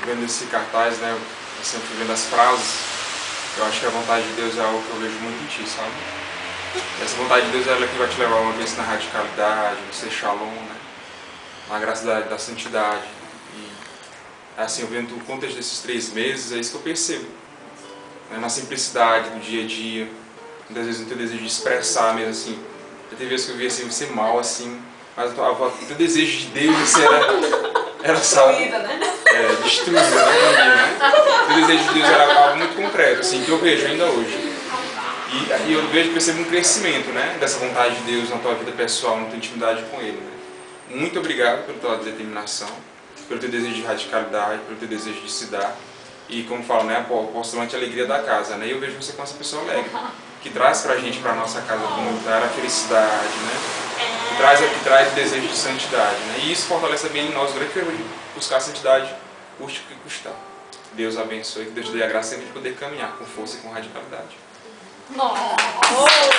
vendo esse cartaz, né, eu sempre vendo as frases, eu acho que a vontade de Deus é algo que eu vejo muito em ti, sabe? Essa vontade de Deus é ela que vai te levar uma vez na radicalidade, no ser shalom, né? Na graça da santidade. E assim, eu vendo o contexto desses 3 meses, é isso que eu percebo. Né? Na simplicidade do dia a dia, muitas vezes no teu desejo de expressar mesmo assim. Já teve vezes que eu vi assim, você mal assim, mas o teu desejo de Deus assim, era sabe? Destruída, né? O teu desejo de Deus era algo muito concreto, assim, que eu vejo ainda hoje. E eu percebo um crescimento, né, dessa vontade de Deus na tua vida pessoal, na tua intimidade com Ele. Né? Muito obrigado pela tua determinação, pelo teu desejo de radicalidade, pelo teu desejo de se dar. E como falo, né, postulante a alegria da casa. Né? E eu vejo você como essa pessoa alegre, que traz pra gente, pra nossa casa comunitária, a felicidade, né? Que traz o desejo de santidade. Né? E isso fortalece bem em nós o grande fervor de buscar a santidade, custe o que custar. Deus abençoe, que Deus te dê a graça sempre de poder caminhar com força e com radicalidade. Nossa!